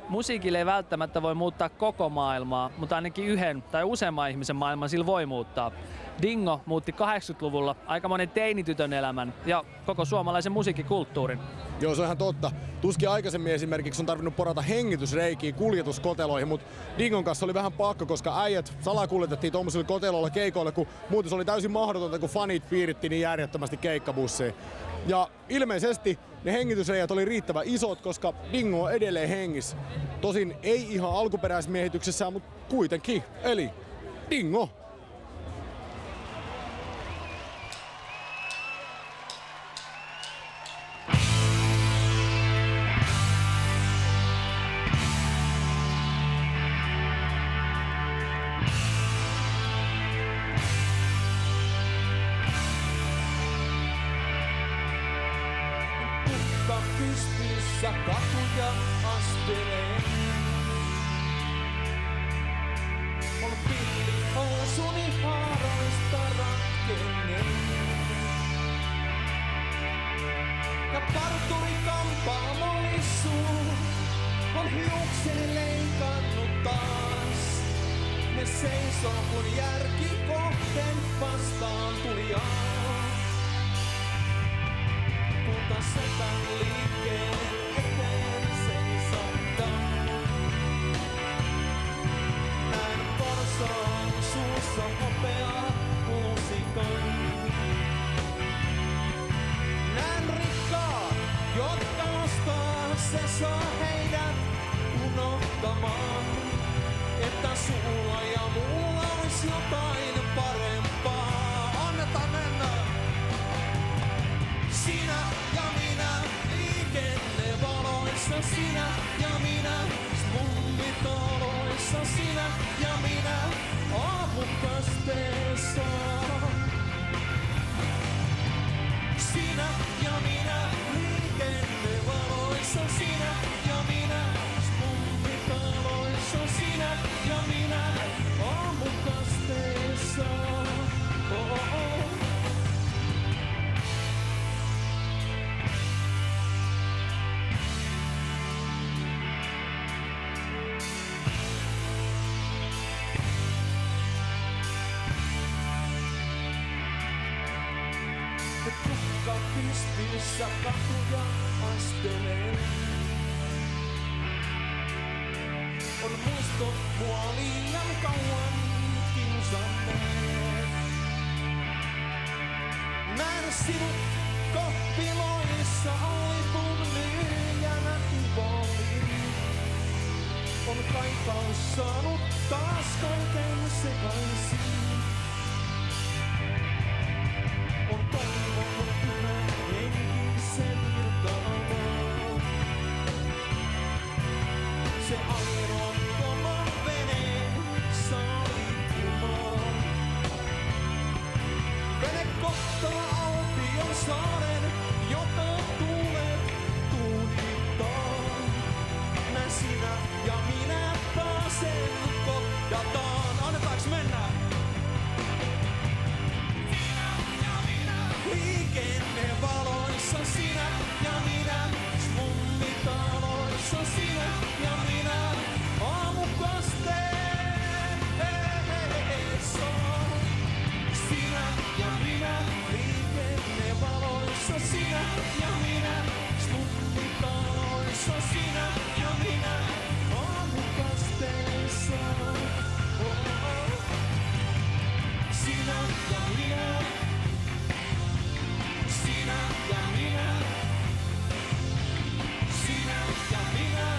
musiikille ei välttämättä voi muuttaa koko maailmaa, mutta ainakin yhden tai useamman ihmisen maailman sillä voi muuttaa. Dingo muutti 80-luvulla aika monen teinitytön elämän ja koko suomalaisen musiikkikulttuurin. Joo, se on ihan totta. Tuskin aikaisemmin esimerkiksi on tarvinnut porata hengitysreikiä kuljetuskoteloihin, mutta Dingon kanssa oli vähän pakko, koska äijät salakuljetettiin tuommoisilla koteloilla keikoille, kun muuten se oli täysin mahdotonta, kun fanit piiritti niin järjettömästi keikkabussiin. Ja ilmeisesti ne hengitysreijät oli riittävän isot, koska Dingo on edelleen hengissä. Tosin ei ihan alkuperäismiehityksessään, mutta kuitenkin. Eli Dingo! Pystyssä katuja asteleen. On pillihousuni haaroista ratkenneen. Ja parturi kampaamoissuu on hiukseni leikannut taas. Ne seisoo kun järki kohden vastaan tulijaa. Mutta setän liikkeen eteen seisahtaa. Näin porsaan suussa hopeaa lusikan. Näin rikkaat, jotka ostaa, se saa heidät unohtamaan. Että sulla ja mulla ois jotain parempaa. Annetaan mennä! Sinä ja minä liikennevaloissa, sinä ja minä smummitaloissa, sinä ja minä aamukasteessa. Sinä ja minä liikennevaloissa, sinä ja minä smummitaloissa, sinä ja minä aamukasteessa. Oh, oh, oh. Pystyssä katuja asteleen. On muistot mua liian kauan kiusanneet. Näin sinut koppiloissa alipun myyjänä ivoliin. On kaipaus saanut taas kaiken sekaisin. On toivonut yhä henkisen irtaamaan. Se aerontoma vene saa liikkumaan. Vene kohtaa Alpion saaren, jota tuulet tuunittaa. Näin sinä ja minä pääsen kohdataan. Annetaanko mennä? Liikennevaloissa sinä ja minä, smummitaloissa sinä ja minä, aamukasteessa. Sinä ja minä, liikennevaloissa sinä ja minä, smummitaloissa sinä ja minä, aamukasteessa. Oh, oh. Sinä ja minä. Sinä ja minä. Sinä ja minä.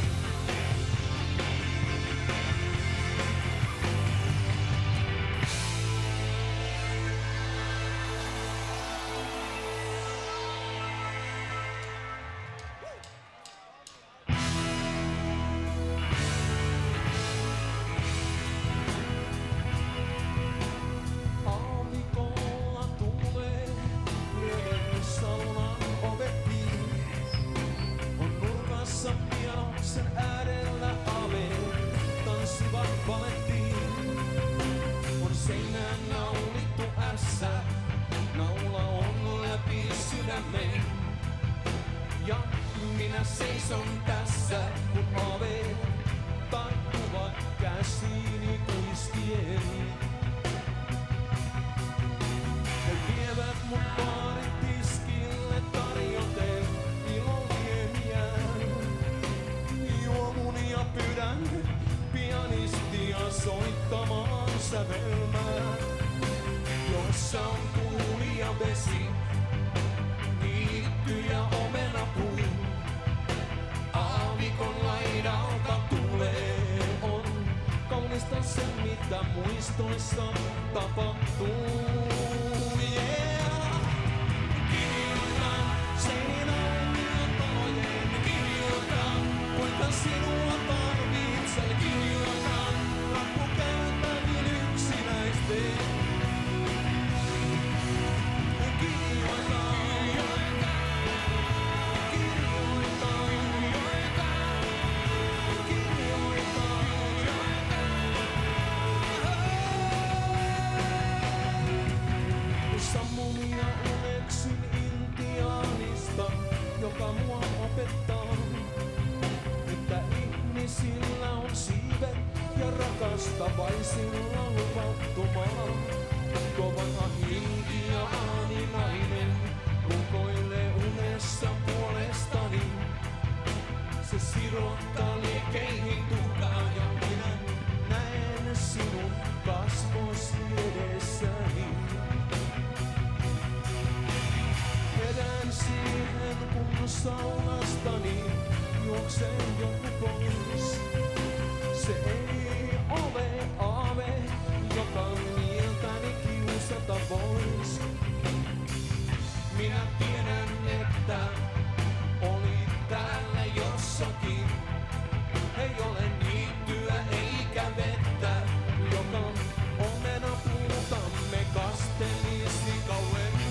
Aavikolla tulee saunan ovettiin. On nurkassa pianoksen äärellä ave, tanssivat palettiin. On seinään naulittu ässä, naula on läpi sydämen. Ja minä seison tässä, kun ave muistoissa tapahtuu. Yeah. Kirjoitan seinään ja talojen, kirjoitan kuinka sinua tarvitsen. Kirjoitan rappukäytävin yksinäisten. Sammun ja uneksyn intiaanista, joka mua opettaa, että ihmisillä on siivet ja rakastavaisilla luvattomaa. Kova intiaaninainen rukoilee unessa puolestani. Se sirottaa liekeihin tukaa ja minä näen sinun kasvosi edessäni. Vedän siihen kun saunastani juokseen joku pois. Se ei ole aave, joka mieltäni kiusata vois. Minä tiedän, että olit täällä jossakin. Ei ole niittyä eikä vettä, joka omenapuutamme kastelisi kauemmin.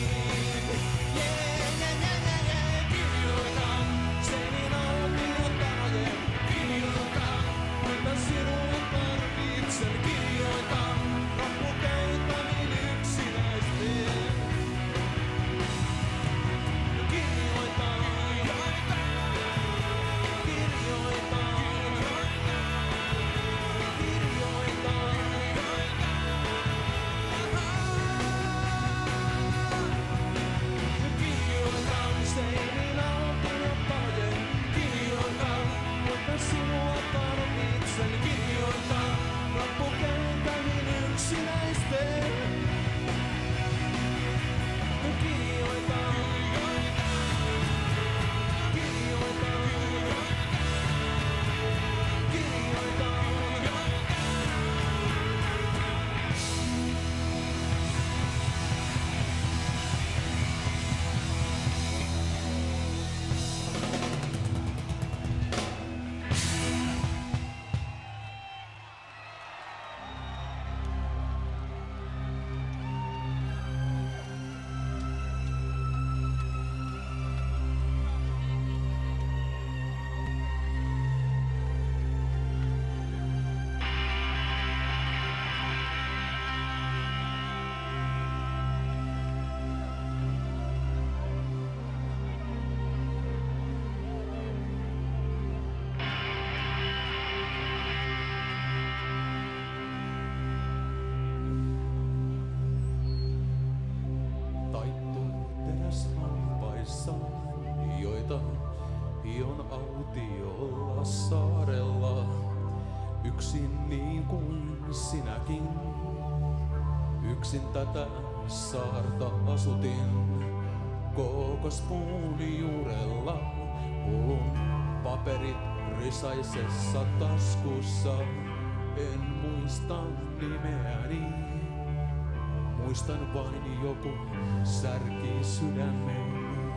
Hion autiolla saarella, yksin niin kuin sinäkin. Yksin tätä saarta asutin, kookospuun juurella. Hullun paperit rysaisessa taskussa, en muista nimeäni. Muistan vain joku särki sydämeni.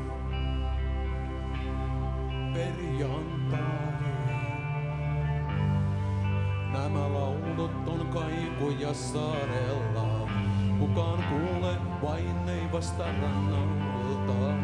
Perjantai. Nämä laulut on kaikuja saarella. Kukaan kuule, vain ei vasta rannalta.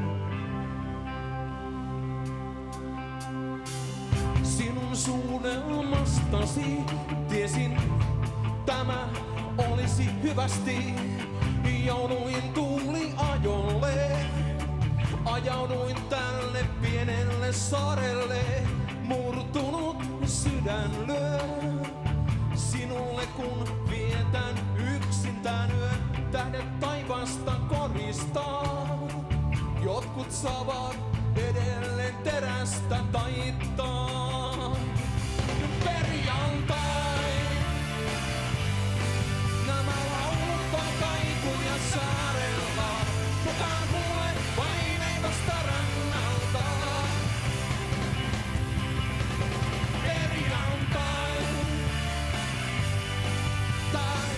Sinun suunnelmastasi tiesin, tämä olisi hyvästi. Jouduin tuuliajolle. Ajauduin tälle pienelle saarelle, murtunut sydän lyö. Sinulle kun vietän yksin tän yön, tähdet taivaasta koristaa. Jotkut saavat edelleen terästä taittaa. Perjantai. Nämä laulut on kaikuja saarella. Kukaan kuule, vain ei vasta rannalta. Perjantai. Tää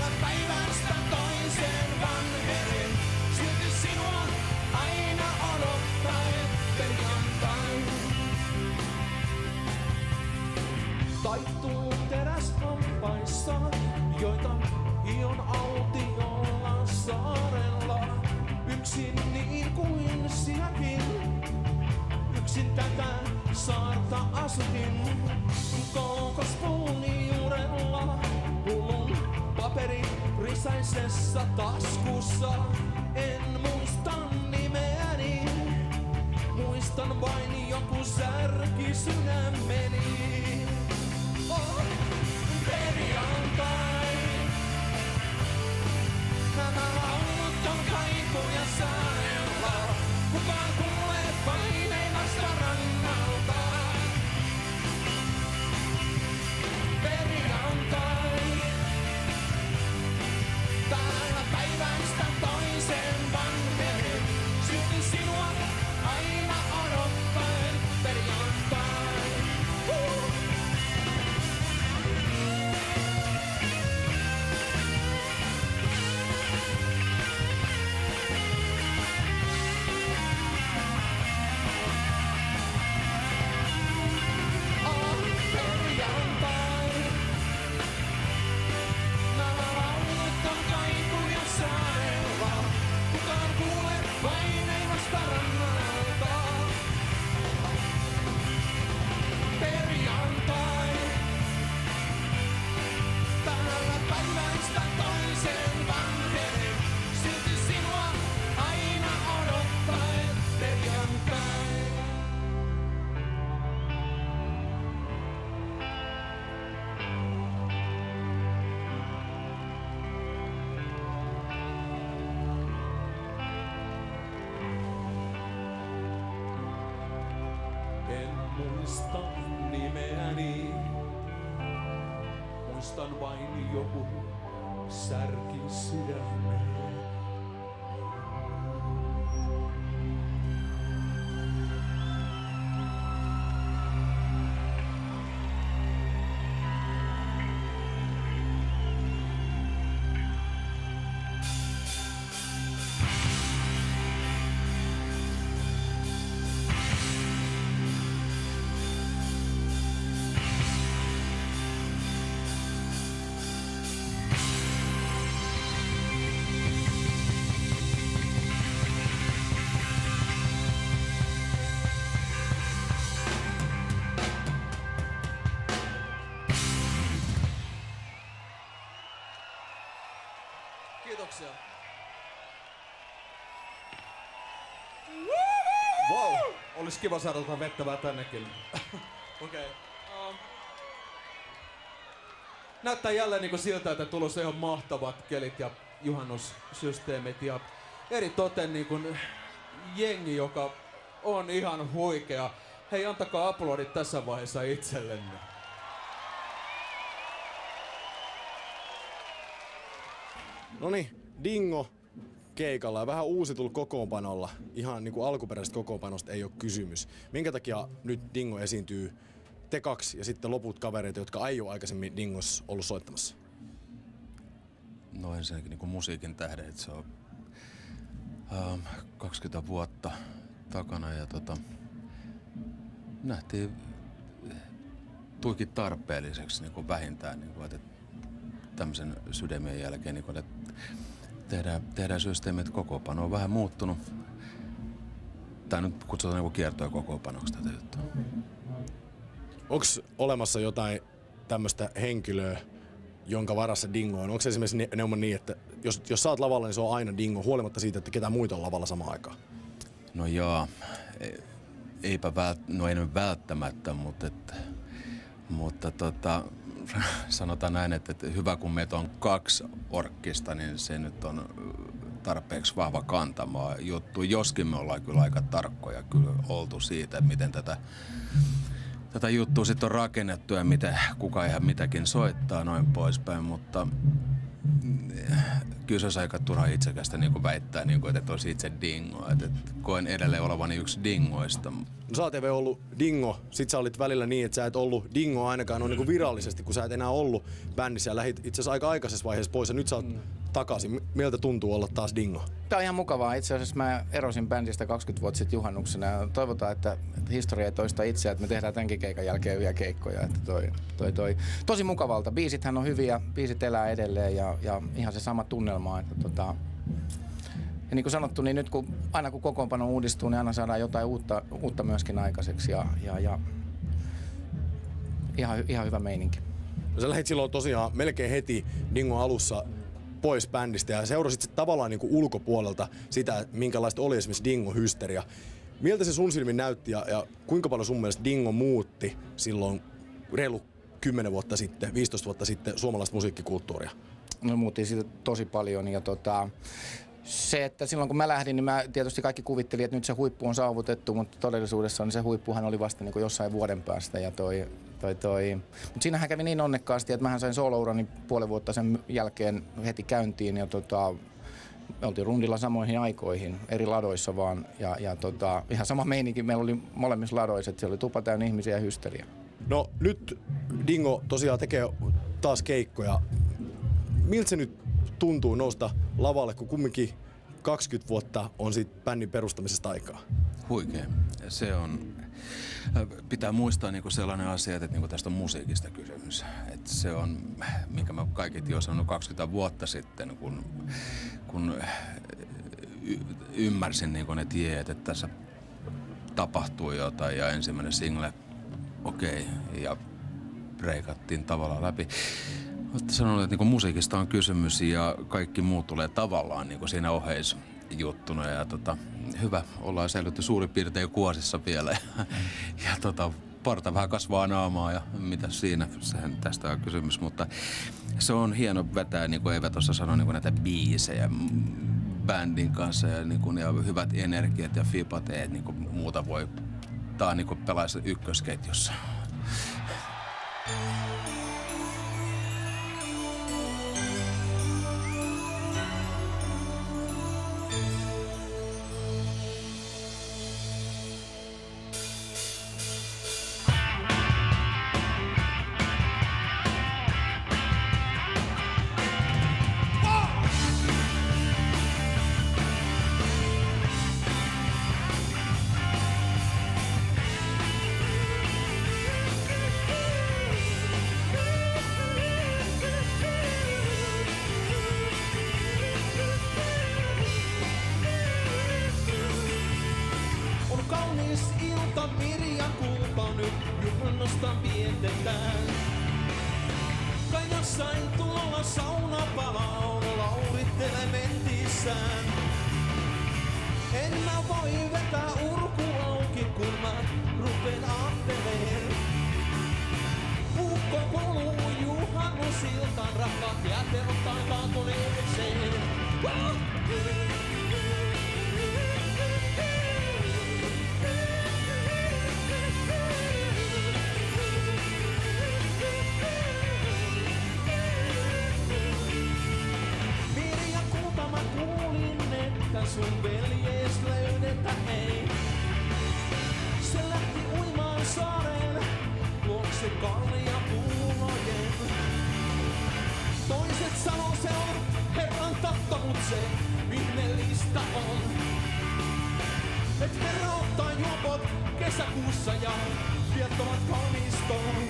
asutin kookospuun juurella. Hullun paperi risaisessa taskussa. En muista nimeäni, muistan vain joku särki sydämeni. Oh, perjantai. Nämä laulut on kaikuja saarella. Kukaan kuulee paineimasta rannalta. Perjantai. Täällä päivästä toiseen vanhenen. Silti sinua aina odottaen. Perjantai. Muista nimeäni, muistan vain joku särki sydämeen. Kiitoksia. Wow, olisi kiva saada tuota vettävää tännekin. Okei. Näyttää jälleen niinku siltä, että tulossa ihan mahtavat kelit ja juhannussysteemit ja eritoten niinku jengi, joka on ihan huikea. Hei, antakaa aplodit tässä vaiheessa itsellenne. Noniin, Dingo keikalla ja vähän uusitulla kokoonpanolla. Ihan niinku alkuperäisestä kokoonpanosta ei ole kysymys. Minkä takia nyt Dingo esiintyy te kaksi ja sitten loput kavereita, jotka ei ole aikaisemmin Dingossa ollut soittamassa? No ensinnäkin niinku musiikin tähden, että se on 20 vuotta takana ja nähtiin tuikin tarpeelliseksi niinku vähintään, niinku, että tämmöisen sydämien jälkeen, niinku, että tehdään systeemit, kokoonpano on vähän muuttunut. Tää nyt kutsutaan niinku kiertoa kokoonpanoksi tätä juttua. Onks olemassa jotain tämmöistä henkilöä, jonka varassa Dingo on? Onko se esimerkiksi neuman niin, että jos sä oot lavalla, niin se on aina Dingo, huolimatta siitä, että ketään muita on lavalla samaan aikaan? No joo, no ei nyt välttämättä, mutta sanotaan näin, että hyvä kun meitä on 2 orkkista, niin se nyt on tarpeeksi vahva kantamaa juttu. Joskin me ollaan kyllä aika tarkkoja kyllä oltu siitä, miten tätä juttua sitten on rakennettu ja miten kuka ihan mitäkin soittaa noin poispäin, mutta kyllä se olisi aika turha itsekästä niin väittää, niin että olisi itse Dingo. Et koen edelleen olevani yksi Dingoista. No sä oot ollut Dingo, sit sä olit välillä niin, että sä et ollut Dingo ainakaan niin virallisesti, kun sä et enää ollut bändissä ja lähit itse asiassa aika aikaisessa vaiheessa pois ja nyt sä oot takaisin. Miltä tuntuu olla taas Dingo? Tää on ihan mukavaa. Itse asiassa mä erosin bändistä 20 vuotta sitten juhannuksena ja toivotaan, että historia ei toista itseä, että me tehdään tämänkin keikan jälkeen hyviä keikkoja. Että toi. Tosi mukavalta. Biisithän on hyviä, biisit elää edelleen ja ihan se sama tunnelma. Että ja niin kuin sanottu, niin nyt aina kun kokoonpano uudistuu, niin aina saadaan jotain uutta myöskin aikaiseksi. Ja ihan hyvä meininki. Sä lähdit silloin tosiaan melkein heti Dingon alussa pois bändistä ja seurasit tavallaan niin kuin ulkopuolelta sitä, minkälaista oli esimerkiksi Dingo-hysteria. Miltä se sun silmin näytti ja kuinka paljon sun mielestä Dingo muutti silloin reilu 10 vuotta sitten, 15 vuotta sitten suomalaista musiikkikulttuuria? No muutti siitä tosi paljon ja se, että silloin kun mä lähdin, niin mä tietysti kaikki kuvittelin, että nyt se huippu on saavutettu, mutta todellisuudessa niin se huippuhan oli vasta niin kuin jossain vuoden päästä. Ja mutta siinähän kävi niin onnekkaasti, että mähän sain solo-urani puolen vuotta sen jälkeen heti käyntiin ja me oltiin rundilla samoihin aikoihin, eri ladoissa vaan ja ihan sama meininki meillä oli molemmissa ladoissa, että siellä oli tupa täynnä ihmisiä ja hysteria. No nyt Dingo tosiaan tekee taas keikkoja. Miltä se nyt tuntuu nousta lavalle, kun kumminkin 20 vuotta on siitä bändin perustamisesta aikaa? Huikea. Se on, pitää muistaa niinku sellainen asia, että niinku tästä on musiikista kysymys. Et se on, minkä mä kaiketi jo sanonut 20 vuotta sitten, kun ymmärsin niinku ne tiet, että tässä tapahtuu jotain ja ensimmäinen single, okei, ja breikattiin tavallaan läpi. Olette sanonut, että niinku musiikista on kysymys ja kaikki muut tulee tavallaan niinku siinä oheisjuttuna ja hyvä, ollaan säilytty suurin piirtein kuosissa vielä ja parta vähän kasvaa naamaa ja mitä siinä, sehän tästä on kysymys, mutta se on hieno vetää, niin kuin Eeva tuossa sanoi, niin kuin näitä biisejä bändin kanssa ja, niin kuin, ja hyvät energiat ja fipat, että niin kuin muuta voi, tää on niin kuin pelaisi ykkösketjussa. Sun veljes löydetä ei. Se lähti uimaan saareen, luokse kaljapuulojen. Toiset sanoo se on Herran tahto, mut se ihmeellistä on. Et Herra ottaa juopot kesäkuussa ja viettävät kalmistoon.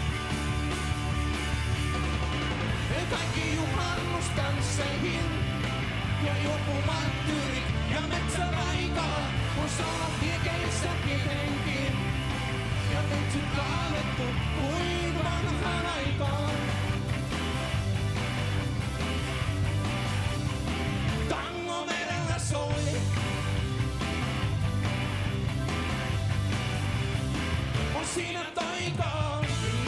He kaikki juhannustansseihin ja juopumaan tyyrit ja metsäraikalla on saanut liekeissä tietenkin. Ja metsyt kaalettu kuin vanhaan aikaan. Tango merellä soi. On siinä taikaa.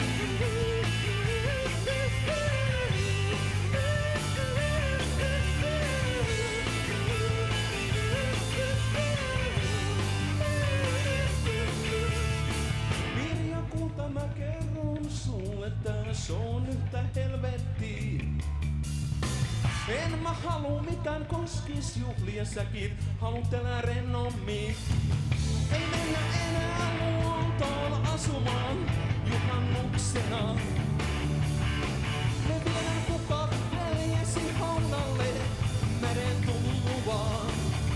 Mä kerron sulle, tää se on yhtä helvettiä. En mä haluu mitään koskis juhlia, säkin haluut elää rennommin. Ei mennä enää luontoon asumaan juhannuksena. Me viedään kukat veljesi haudalle meren tulluvaan.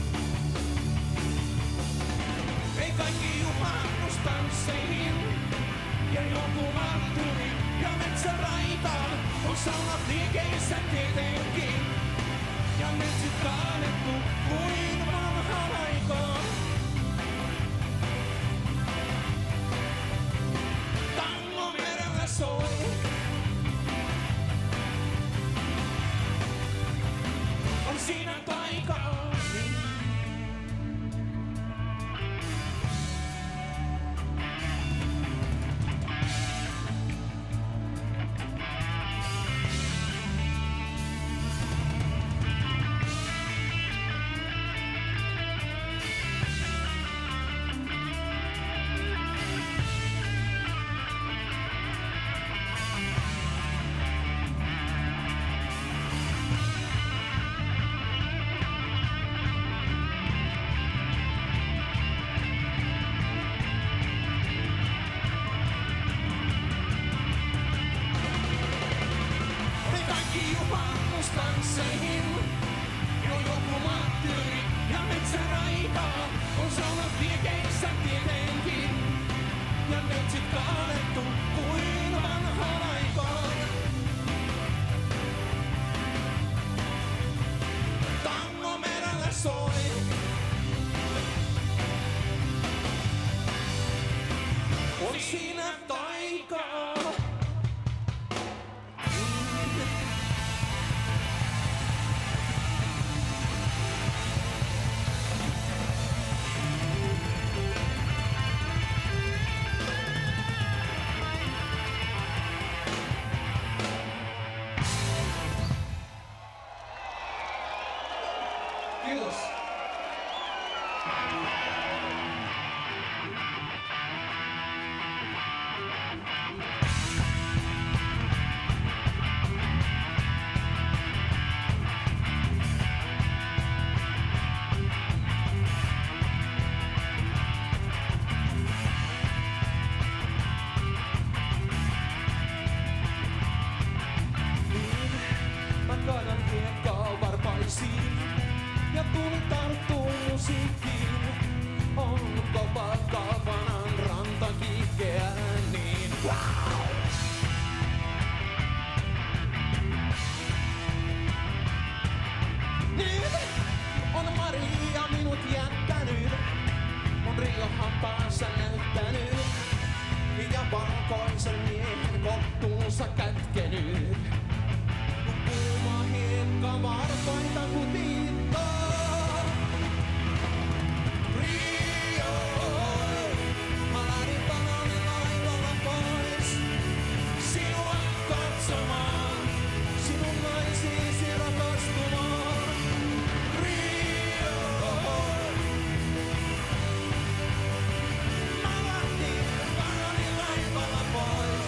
Ei kaikki juhannustansseihin ja joku martturi ja metsäraitaan on saunat liikeissä tietenkin. Ja metsyt kaadettu kuin vanhaan aikaan. Tango merellä ei oo hampaansa näyttänyt. Ja valkoisen miehen kohtuunsa kätkenyt. Kuuma hiekka varpaita kutittaa. Rio, mä lähdin bananin laivalla pois. Sinua katsomaan, sinun naisiisi rakastumaan. Rio, mä lähdin bananin laivalla pois.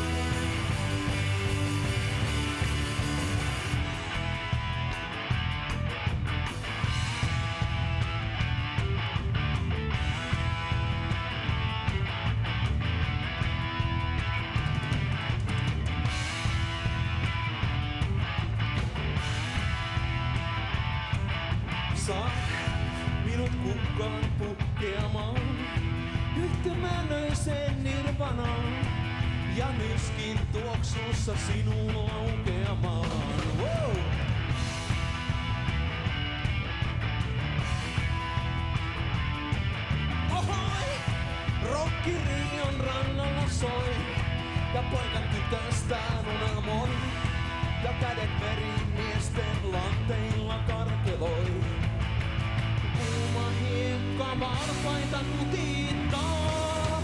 Saat minut kukkaan puhkeamaan yhtymännöiseen nirvanaan ja myskin tuoksussa sinuun laukeamaan. Wow! Ohoi! Rokki Rion rannalla soi ja poika tytöstään unelmoi ja kädet merimiesten lanteilla karkeloi. Kuuma hiekka varpaita kutittaa.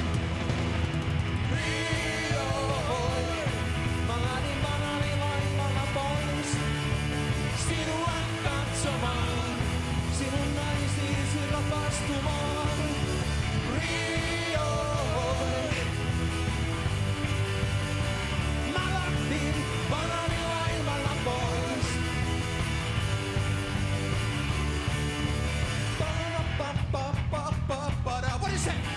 Rio, mä lähdin bananilaivalla pois. Sinua katsomaan, sinun naisiisi rakastumaan. Rio, mä lähdin bananilaivalla pois. What is it?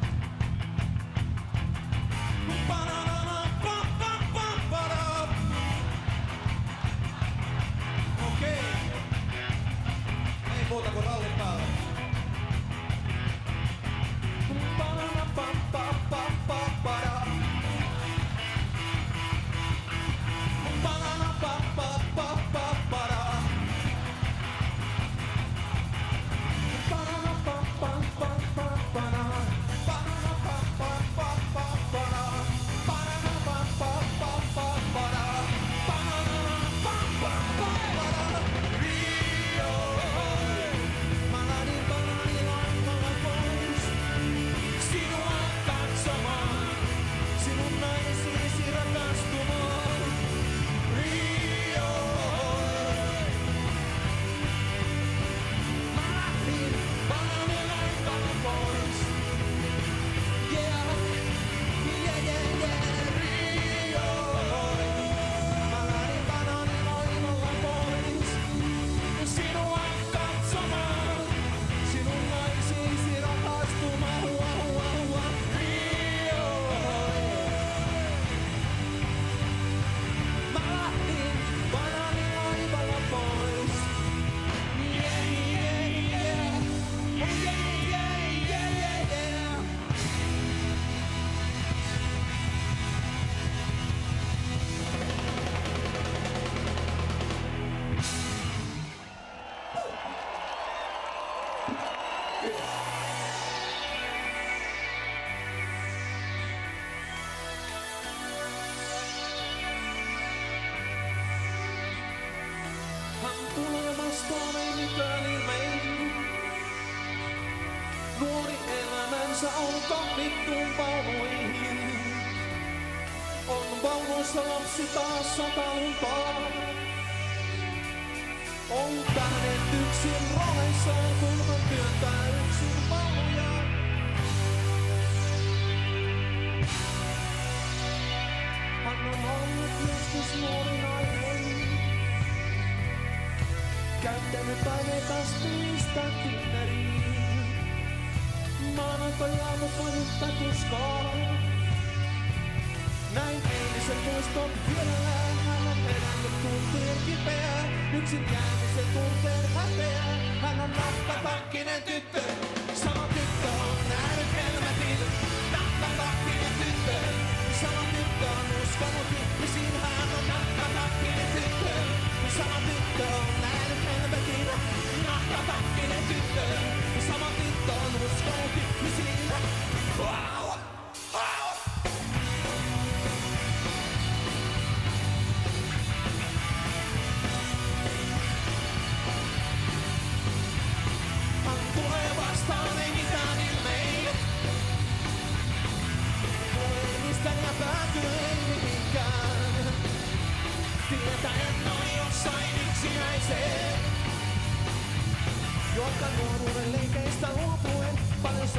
Okei. Ei muuta kuin ralli päälle. Nuori elämänsä on kammittuun vaunuihin. On vaunuissa lapsi taas sataluntaa. On tähdet yksin roleissaan, kun hän työntää yksin vaunuja. Hän on ollut joskus nuori nainen. Käyttänyt aineetas niistä Tinderiin. Maanantai-aamu pajutta tuskaa. Näin eilisen muiston vielällään. Hän on elänyt tuntien kipeä. Yksin jäämisen tunteen häpeä. Hän on nappatakkinen tyttö. Sama tyttö on nähnyt helvetin. Nappatakkinen tyttö. Sama tyttö on uskonut ihmisiin. Hän on nappatakkinen tyttö. Sama tyttö on nähnyt helvetin. Nappatakkinen tyttö. Sama tyttö on uskonut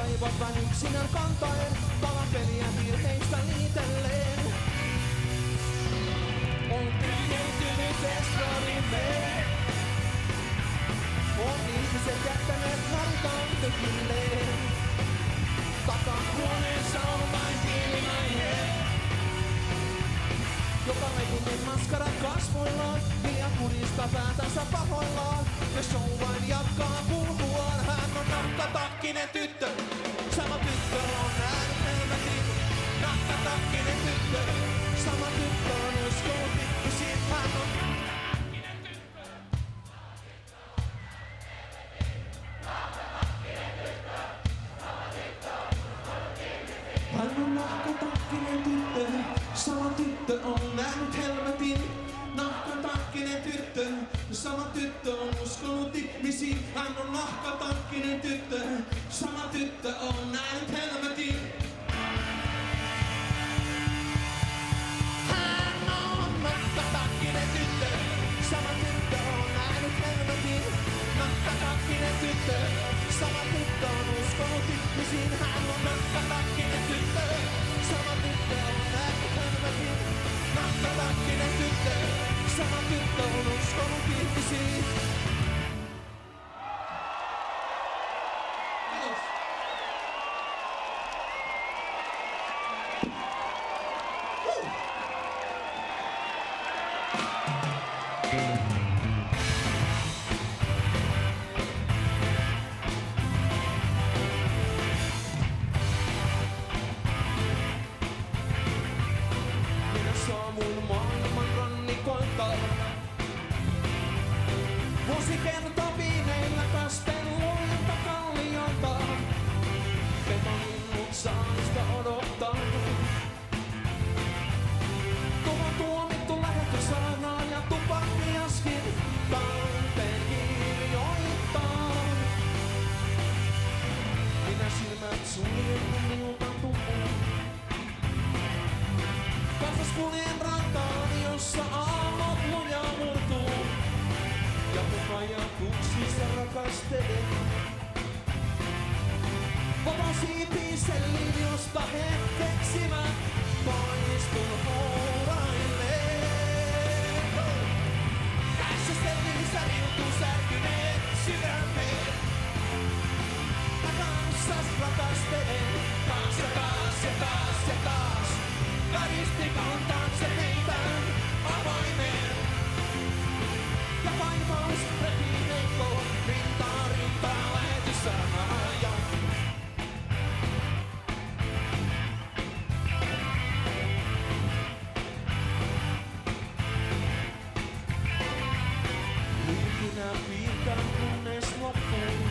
Aivan yksinään kantaen, palapeliä virheistä liitelleen. On tyhjentynyt estradimme. On ihmiset jättäneet hartaan tökilleen. Takahuoneessa on vain piilimäinen, joka leikunen maskara kasvoillaan, liian kurista päätänsä pahoillaan. Ja show vain jatkaa kulkuaan, hän on nakkatakkinen tyttö. Sama tyttö on nähnyt helvetin, nakkatakkinen tyttö. Sama tyttö on uskonut pikkusin, hän on nahkatakkinen tyttö, sama tyttö on nähnyt helvetin. Nahkatakkinen tyttö, sama tyttö on uskonut ihmisiin. Hän on nahkatakkinen tyttö, sama tyttö on nähnyt helvetin. Hän on nahkatakkinen tyttö, sama tyttö on nähnyt helvetin. Nahkatakkinen tyttö, sama tyttö on uskonut ihmisiin. Hän on nahkatakkinen tyttö, sama tyttö on nähnyt helvetin. Nahkatakkinen tyttö, sama tyttö on uskonut ihmisiin. Kasvaskuljen rantaan, jossa aallot luja murtuu. Ja mun ajatuksissa rakastelen. Vapasiipisellin, josta he keksivät, paistun houraille. Tässä sellissä riutuu särkyneet sydämet. Mä kanssas rakastelen, taas ja taas ja taas ja taas. Väristikon taakse heitän avaimen. Ja vaivaus repii heikko, rintaa rintaa lähetyssanaa ja liikinä piirtän kunnes loppuun.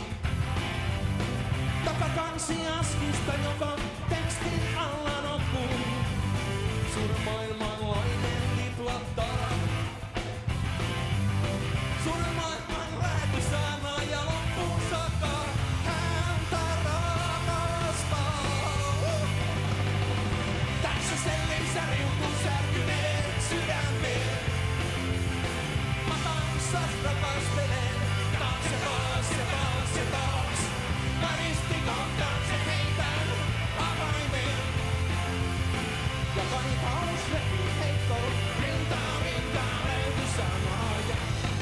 Takakansi askista, joka tekstin alla nokkuu. Sun maailmanlainen liplattaa. Sun maailman lähetysana ja loppuun saakka häntä rakastaa. Tässä sellissä riutuu särkyneet sydämet. Mä kanssas rakastelen, taas ja taas ja taas ja taas. Mä ristikon taakse heitän avaimen. Ja kaipaus repii heikko, rintaa rintaa lähetyssanaa ja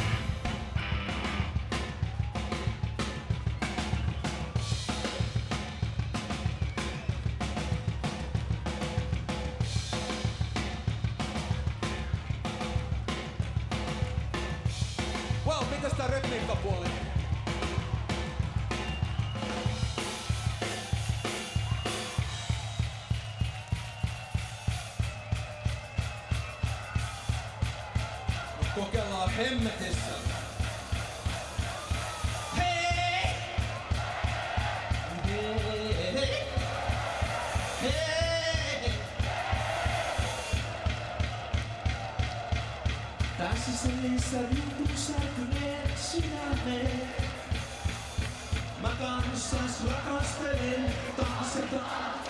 wow, mitäs tää rytmiikkapuoli? Kokeillaan hemmetissä. hei! Hei! Hei! Tässä sellissä riutuu särkyneet sydämet. Mä kanssas rakastelen taas ja taas.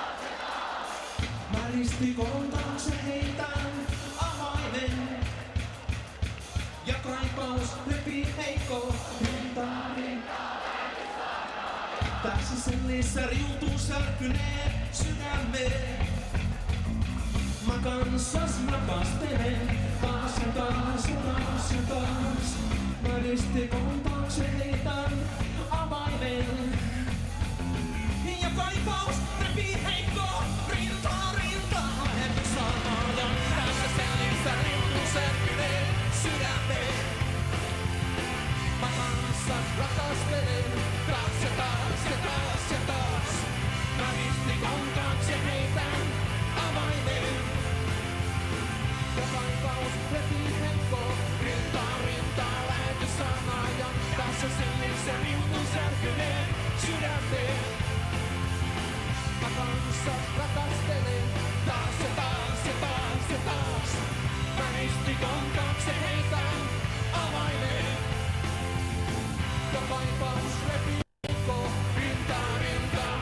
Mä ristikon taakse heitän avaimen. Ja kaipaus repii heikko rintaa rintaa. Tässä sellissä riutuu särkyneen sydämeen. Mä kanssas rakastelen taas ja taas ja taas ja taas. Mä ristikon taakse heitän avaimen. Ja kaipaus repii heikkoa rintaa rintaa. Lähetty sanoja tässä sellissä riutuu särkyneen sydämeen. Mä kanssas rakastelen taas ja taas ja taas ja taas. Mä ristikon taakse heitän avaimen. Ja kaipaus repii heikkoa rintaa rintaa. Lähetty sanoja tässä sellissä riutuu särkyneen sydämeen. Mä kanssas rakastelen taas ja taas ja taas ja taas. Mä ristikon taakse heitän avaimen. Ja kaipaus repii heikkoa rintaa rintaa.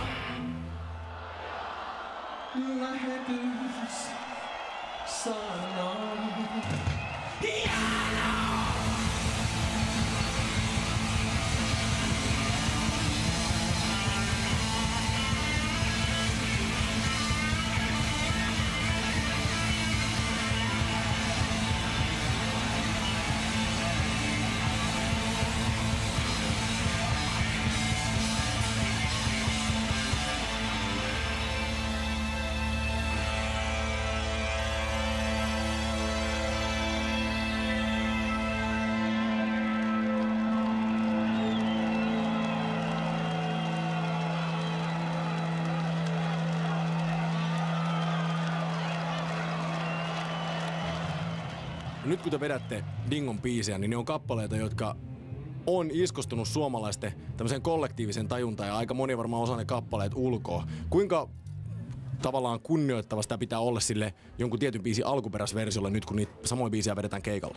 Lähetys sanoo. Nyt kun te vedätte Dingon biisejä, niin ne on kappaleita, jotka on iskostunut suomalaisten tämmöiseen kollektiivisen tajuntaan ja aika moni varmaan osaa ne kappaleet ulkoa. Kuinka tavallaan kunnioittava sitä pitää olla sille jonkun tietyn biisin alkuperäisversiolle nyt, kun niitä samoja biisejä vedetään keikalla?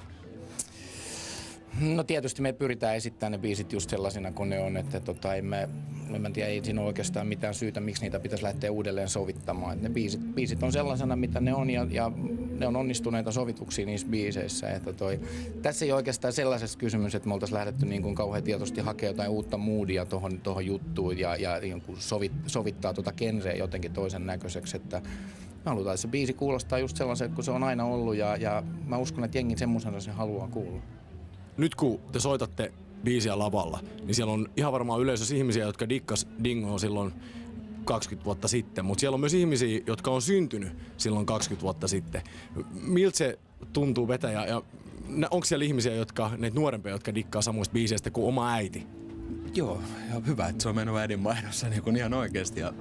No tietysti me pyritään esittämään ne biisit just sellaisina kuin ne on, että en tiedä, ei siinä ole oikeastaan mitään syytä, miksi niitä pitäisi lähteä uudelleen sovittamaan. Et ne biisit on sellaisena, mitä ne on ja ne on onnistuneita sovituksia niissä biiseissä. Että tässä ei ole oikeastaan sellaisesta kysymys, että me oltaisiin lähdetty niin kuin kauhean tietoisesti hakemaan jotain uutta moodia tuohon juttuun ja niin kuin sovittaa genreä jotenkin toisen näköiseksi. Että me halutaan, että se biisi kuulostaa just sellaiselta, kun se on aina ollut ja mä uskon, että jengi semmoisena sen haluaa kuulla. Nyt kun te soitatte biisiä lavalla, niin siellä on ihan varmaan yleisössä ihmisiä, jotka dikkas Dingoa silloin 20 vuotta sitten, mutta siellä on myös ihmisiä, jotka on syntynyt silloin 20 vuotta sitten. Miltä se tuntuu vetää ja onko siellä ihmisiä, näitä nuorempia, jotka dikkaa samoista biiseistä kuin oma äiti? Joo, ja hyvä, että se on mennyt äidin maidossa niin kuin ihan oikeasti. Ja,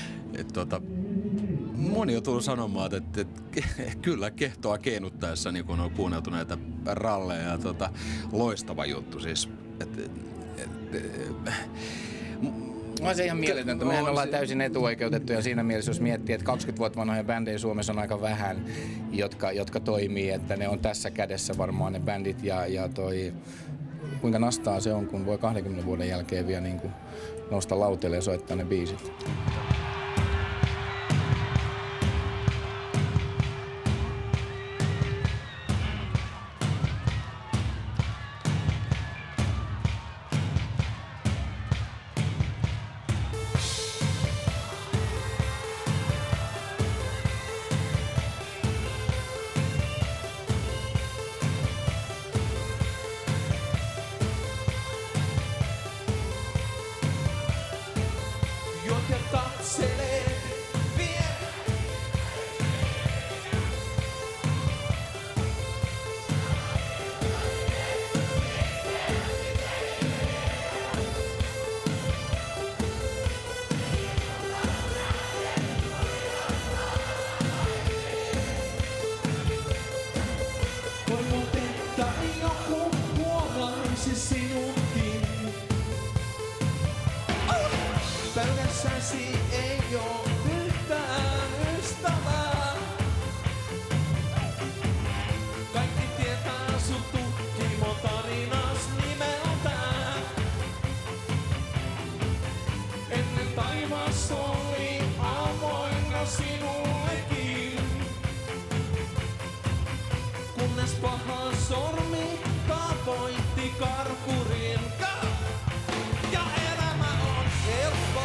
moni on tullut sanomaan, että kyllä kehtoa keinuttaessa niin kun on kuunneltu näitä ralleja ja loistava juttu siis. On se ihan mieletöntä. Mehän ollaan täysin etuoikeutettuja siinä mielessä, jos miettii, että 20 vuotta vanhoja bändejä Suomessa on aika vähän, jotka toimii, että ne on tässä kädessä varmaan ne bändit ja kuinka nastaa se on, kun voi 20 vuoden jälkeen vielä niin kuin nousta lauteelle ja soittaa ne biisit. Voitti karkurin ja elämä on helppo.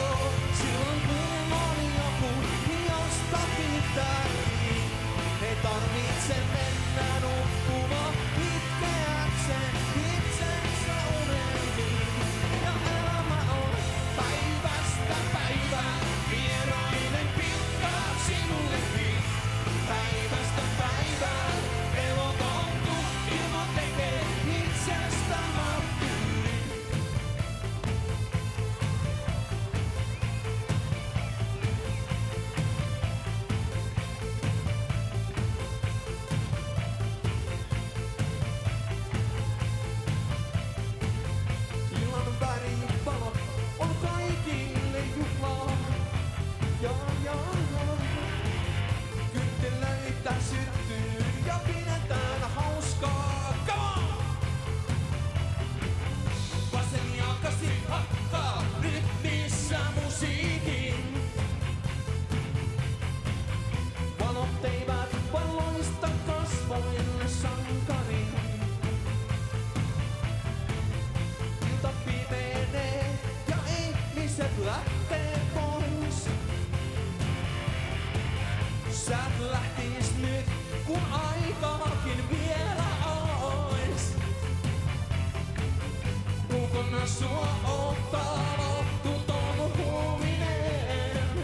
ilman sua ottaa loppu touhuminen.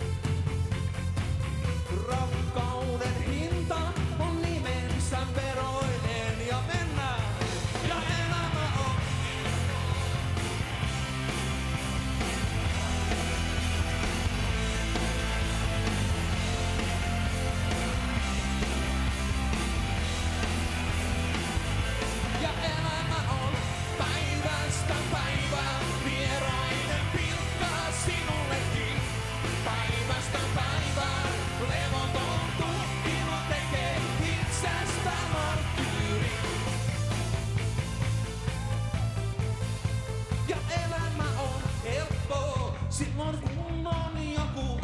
Rakkauden hinta on nimensä veroinen ja mennään ja elämä on. Ja elämä on päivästä päivään vierainen pilkka sinullekin. Päivästä päivään levoton tutkimus tekee itsestä marttyyri. Ja elämä on helppoa silloin kun on joku.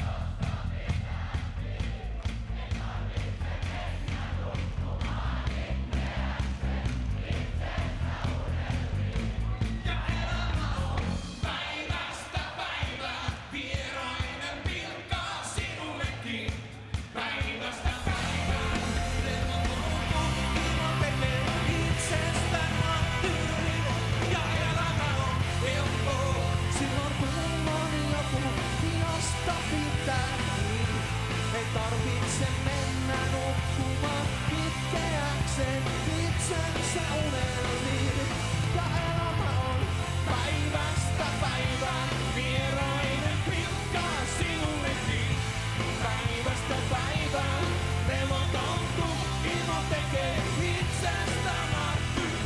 Ei tarvitse mennä nukkumaan kitkeäkseen itsensä unelmiin. Ja elämä on päivästä päivään vierainen pilkka sinullekin. Päivästä päivään levoton tutkimus tekee itsestä marttyyri.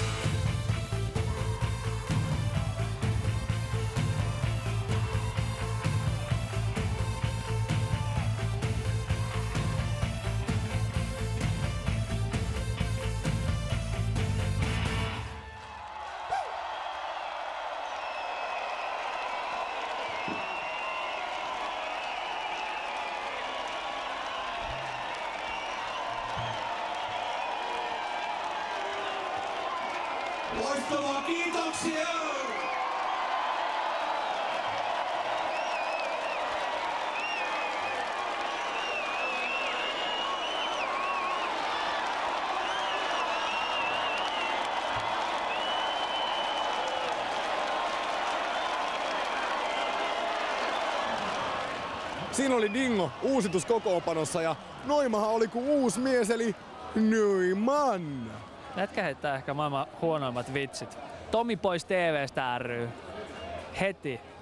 Loistavaa, kiitoksia! Siinä oli Dingo uusitus kokoonpanossa ja Noimahan oli kuin uusi mies eli Nyman. Jätkä heittää ehkä maailman huonoimmat vitsit. Tomi pois TV:stä ry. Heti.